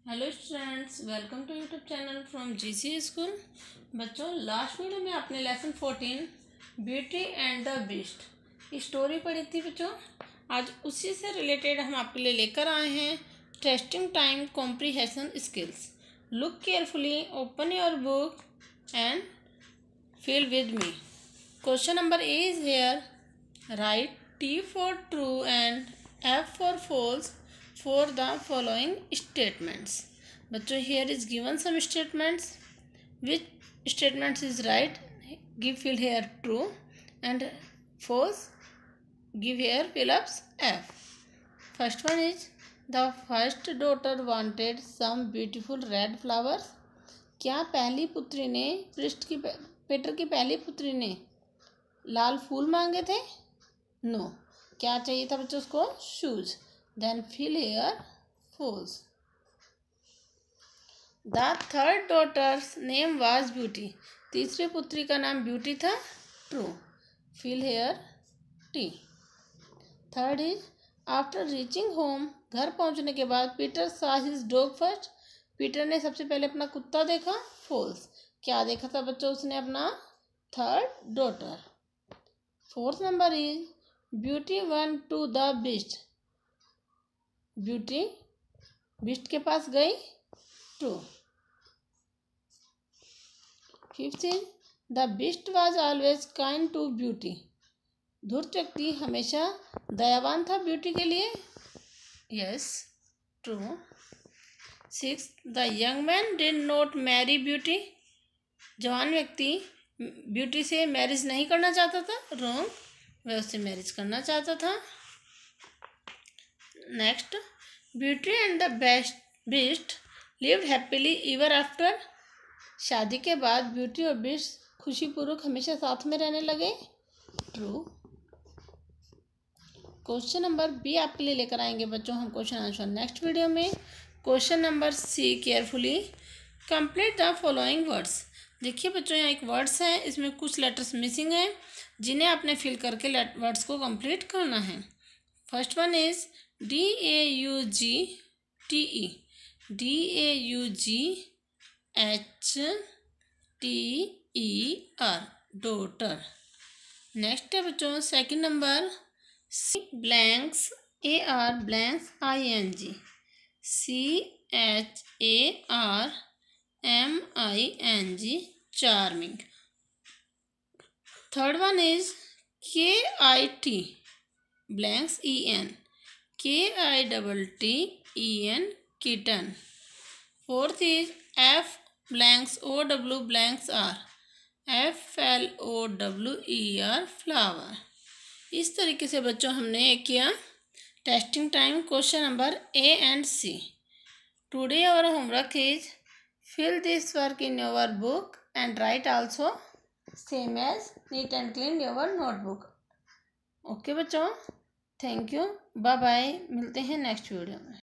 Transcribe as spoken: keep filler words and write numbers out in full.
Hello students, welcome to YouTube channel from GC school. बच्चों, last video में आपने lesson fourteen beauty and the beast story पढ़ी थी। बच्चों, आज उसी से रिलेटेड हम आपके लिए लेकर आए हैं testing time comprehension skills. Look carefully, open your book and fill with me. Question number A is here. Write T for true and F for false for the following statements. बच्चों, here is given some statements. Which statements is right? Give fill here true and false. Give here fill ups F. First one is the first daughter wanted some beautiful red flowers. क्या पहली पुत्री ने पृष्ठ की Peter की पहली पुत्री ने लाल फूल मांगे थे? No no. क्या चाहिए था बच्चों उसको? Shoes. Then fill here false. The third daughter's name was beauty. तीसरी पुत्री का नाम ब्यूटी था। True. Fill here T. Third is after reaching home. घर पहुंचने के बाद पीटर सा हिज डॉग फर्स्ट। पीटर ने सबसे पहले अपना कुत्ता देखा। फॉल्स। क्या देखा था बच्चों उसने? अपना third daughter. Fourth number is beauty went to the beast. Beauty beast के पास गई। True. Fifth is the beast was always kind to beauty. धूर्त व्यक्ति हमेशा दयावान था ब्यूटी के लिए। Yes, true. Six the young man did not marry beauty. जवान व्यक्ति ब्यूटी से मैरिज नहीं करना चाहता था। रॉन्ग, वह उससे मैरिज करना चाहता था। Next, beauty and the best beast lived happily ever after. शादी के बाद ब्यूटी और बीस्ट खुशीपूर्वक हमेशा साथ में रहने लगे। ट्रू। क्वेश्चन नंबर बी आपके लिए लेकर आएंगे बच्चों हम क्वेश्चन आंसर नेक्स्ट वीडियो में। Question number C, carefully complete the following words. देखिए बच्चों, यहाँ एक वर्ड्स है, इसमें कुछ लेटर्स मिसिंग हैं जिन्हें आपने फिल करके वर्ड्स को कंप्लीट करना है। First one is D A U G T E. D A U G H T E R, daughter. Next है बच्चों second number C blanks A R blanks I N G. C H A R M I N G, charming. Third one is K I T blanks E N. K I double T E N, kitten. Fourth is F blanks O W blanks R. F L O W E R, flower. इस तरीके से बच्चों हमने एक किया testing time question number A and C. Today our homework is fill this work in your book and write also same as neat and clean your notebook. Okay बच्चों, thank you, bye bye. मिलते हैं next video में।